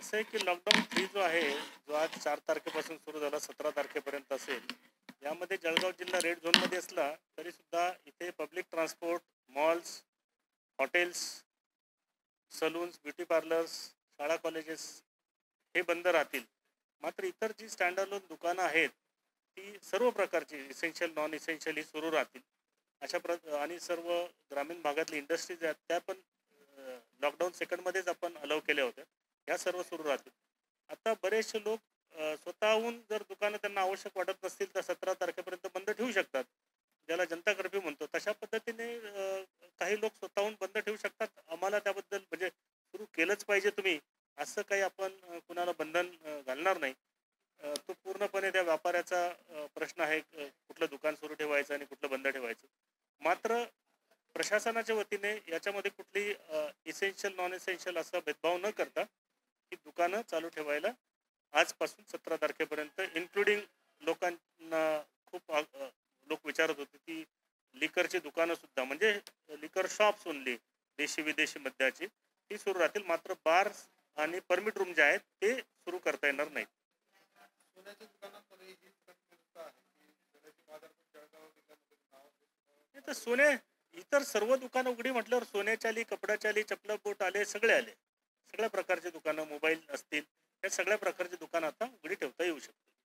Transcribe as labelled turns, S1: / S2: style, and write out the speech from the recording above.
S1: असं आहे की लॉकडाऊन 3 जो आहे, जो आज 4 तारखेपासून सुरू झाला 17 तारखेपर्यंत असेल, यामध्ये जळगाव जिल्हा रेड झोनमध्ये असला तरीसुद्धा इथे public transport, malls, hotels, salons, beauty parlours, शाळा कॉलेजेस हे बंद राहतील. मात्र इतर जी स्टँडअलोन दुकानं आहेत, ती सर्व प्रकारची इसेन्शियल, नॉन इसेन्शियल ही सुरू राहतील. आणि सर्व ग्रामीण भागातली इंडस्ट्रीज आहेत त्या पण लॉकडाऊन सेकंडमध्येच आपण अलाव केल्या होत्या. ह्या सर्व सुरू राहतील. आता बरेचसे लोक स्वतःहून जर दुकानं त्यांना आवश्यक वाटत नसतील तर 17 तारखेपर्यंत बंद ठेवू शकतात. ज्याला जनता कर्फ्यू म्हणतो तशा पद्धतीने काही लोक स्वतःहून बंद ठेवू शकतात. आम्हाला त्याबद्दल म्हणजे सुरू केलंच पाहिजे तुम्ही असं काही आपण कुणाला बंधन घालणार नाही. तो पूर्णपणे त्या व्यापाऱ्याचा प्रश्न आहे, कुठलं दुकान सुरू ठेवायचं आणि कुठलं बंद ठेवायचं. मात्र प्रशासनाच्या वतीने याच्यामध्ये कुठली इसेन्शियल नॉन इसेन्शियल असा भेदभाव न करता ही दुकानं चालू ठेवायला आजपासून 17 तारखेपर्यंत इन्क्लुडिंग लोकांना खूप लोक विचारत होते की लिकरची दुकानं सुद्धा म्हणजे लिकर शॉप्स ओनली देशी विदेशी मद्याची ती सुरू राहतील. मात्र बार्स आणि परमिट रूम जे आहेत ते सुरू करता येणार नाहीत. तर सोने इतर सर्व दुकानं उघडी म्हटल्यावर सोन्याची आली, कपड्याची आली, चपला बोट आले, सगळे आले. सगळ्या प्रकारचे दुकानं, मोबाईल असतील, या सगळ्या प्रकारची दुकानं आता उघडी ठेवता येऊ शकतात.